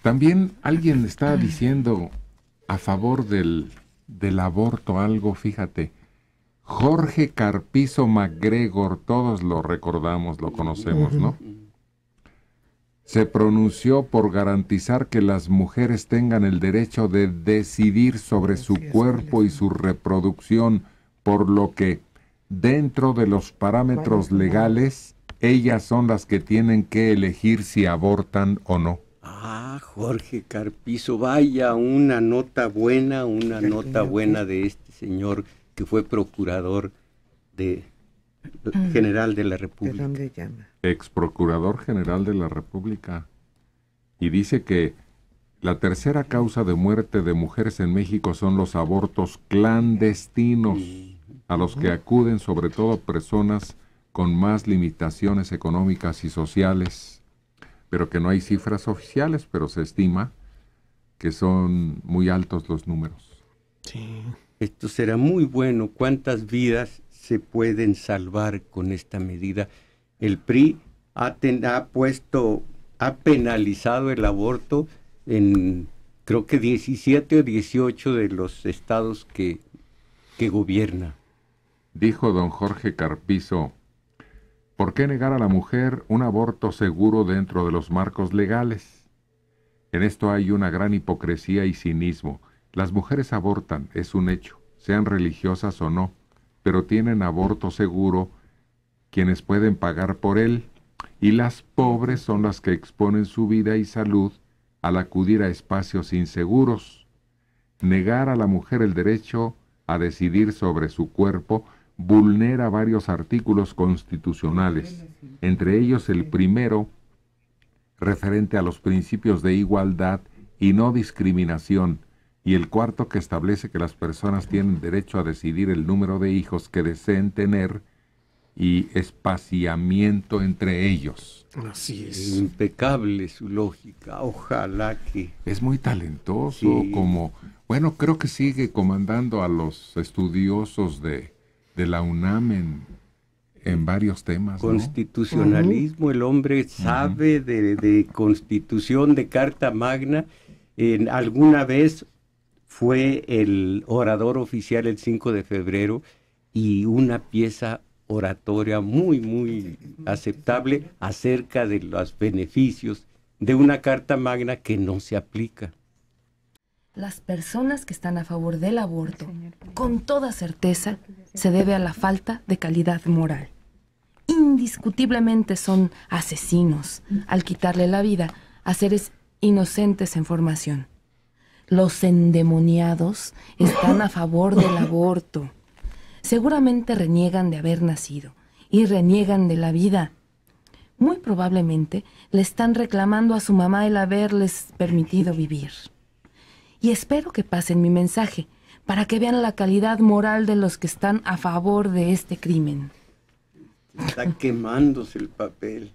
También alguien está diciendo a favor del aborto algo, fíjate. Jorge Carpizo MacGregor, todos lo recordamos, lo conocemos, ¿no? Se pronunció por garantizar que las mujeres tengan el derecho de decidir sobre su cuerpo y su reproducción, por lo que, dentro de los parámetros legales, ellas son las que tienen que elegir si abortan o no. Ah, Jorge Carpizo, vaya, una nota buena de este señor que fue procurador general de la República. ¿De dónde llama? Ex procurador general de la República. Y dice que la tercera causa de muerte de mujeres en México son los abortos clandestinos, a los que acuden sobre todo personas con más limitaciones económicas y sociales, pero que no hay cifras oficiales, pero se estima que son muy altos los números. Sí. Esto será muy bueno. ¿Cuántas vidas se pueden salvar con esta medida? El PRI ha penalizado el aborto en creo que 17 o 18 de los estados que gobierna. Dijo don Jorge Carpizo: ¿por qué negar a la mujer un aborto seguro dentro de los marcos legales? En esto hay una gran hipocresía y cinismo. Las mujeres abortan, es un hecho, sean religiosas o no, pero tienen aborto seguro quienes pueden pagar por él, y las pobres son las que exponen su vida y salud al acudir a espacios inseguros. Negar a la mujer el derecho a decidir sobre su cuerpo vulnera varios artículos constitucionales, entre ellos el primero, referente a los principios de igualdad y no discriminación, y el cuarto, que establece que las personas tienen derecho a decidir el número de hijos que deseen tener y espaciamiento entre ellos. Así es. Impecable su lógica, ojalá que... Es muy talentoso, sí. Como, bueno, creo que sigue comandando a los estudiosos de la UNAM en varios temas, constitucionalismo, ¿no? El hombre sabe de constitución, de Carta Magna. Alguna vez fue el orador oficial el 5 de febrero y una pieza oratoria muy, muy aceptable acerca de los beneficios de una Carta Magna que no se aplica. Las personas que están a favor del aborto, con toda certeza, se debe a la falta de calidad moral. Indiscutiblemente son asesinos al quitarle la vida a seres inocentes en formación. Los endemoniados están a favor del aborto. Seguramente reniegan de haber nacido y reniegan de la vida. Muy probablemente le están reclamando a su mamá el haberles permitido vivir. Y espero que pasen mi mensaje para que vean la calidad moral de los que están a favor de este crimen. Está quemándose el papel.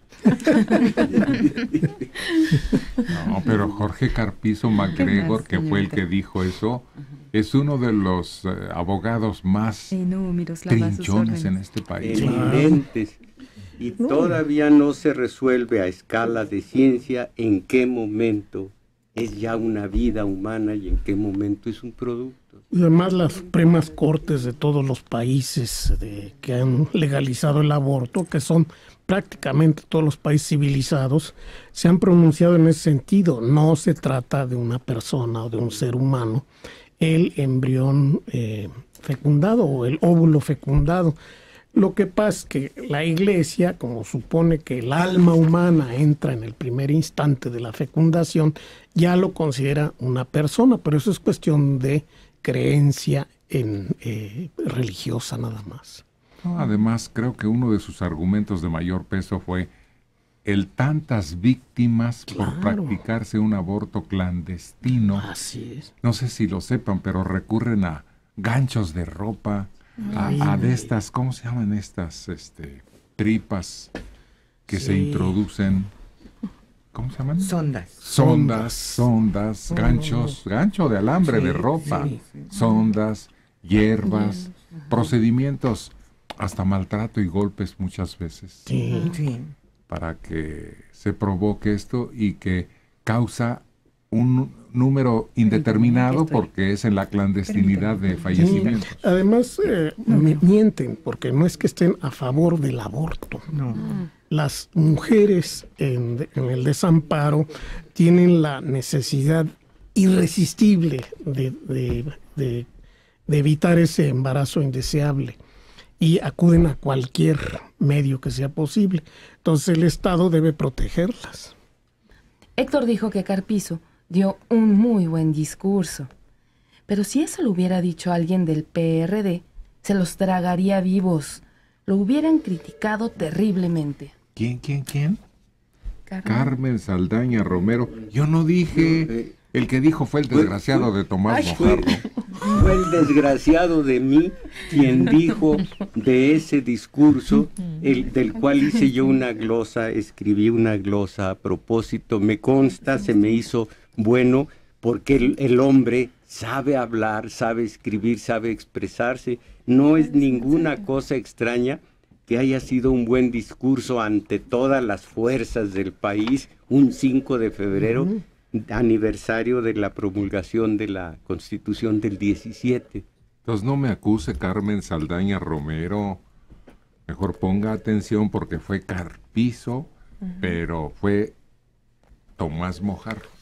No, pero Jorge Carpizo MacGregor, que fue el que dijo eso, es uno de los abogados más trinchones en este país. Eminentes. Y todavía no se resuelve a escala de ciencia en qué momento es ya una vida humana y en qué momento es un producto. Y además las Supremas Cortes de todos los países que han legalizado el aborto, que son prácticamente todos los países civilizados, se han pronunciado en ese sentido. No se trata de una persona o de un ser humano, el embrión fecundado o el óvulo fecundado. Lo que pasa es que la Iglesia, como supone que el alma humana entra en el primer instante de la fecundación, ya lo considera una persona, pero eso es cuestión de creencia religiosa nada más. Además, creo que uno de sus argumentos de mayor peso fue el tantas víctimas por practicarse un aborto clandestino. Así es. No sé si lo sepan, pero recurren a ganchos de ropa, a de estas, ¿cómo se llaman estas tripas que se introducen? ¿Cómo se llaman? Sondas, gancho de alambre de ropa, sondas, hierbas, procedimientos, hasta maltrato y golpes muchas veces. Sí. Para que se provoque esto y que causa un número indeterminado porque es en la clandestinidad de fallecimientos. Además, mienten, porque no es que estén a favor del aborto. No. Las mujeres en el desamparo tienen la necesidad irresistible de evitar ese embarazo indeseable y acuden a cualquier medio que sea posible. Entonces el Estado debe protegerlas. Héctor dijo que Carpizo dio un muy buen discurso, pero si eso lo hubiera dicho alguien del PRD, se los tragaría vivos. Lo hubieran criticado terriblemente. ¿Quién? Carmen Saldaña Romero. Yo no dije. El que dijo fue el desgraciado de Tomás Mojarro. Fue el desgraciado de mí quien dijo de ese discurso, del cual hice yo una glosa, escribí una glosa a propósito. Me consta, se me hizo bueno, porque el hombre sabe hablar, sabe escribir, sabe expresarse. No es ninguna cosa extraña que haya sido un buen discurso ante todas las fuerzas del país, un 5 de febrero, aniversario de la promulgación de la Constitución del 17. Entonces no me acuse Carmen Saldaña Romero, mejor ponga atención porque fue Carpizo, pero fue Tomás Mojarro.